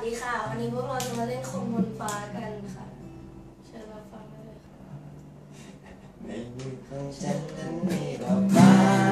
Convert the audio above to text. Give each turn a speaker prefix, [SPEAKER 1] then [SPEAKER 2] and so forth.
[SPEAKER 1] ดีค่ะวันนี้พวกเราจะมาเล่นคนบนฟ้ากันค่ะเชิญรับฟังได้เลยค่ะ
[SPEAKER 2] ไม่มีของฉันนั้นมีดอกฟ้า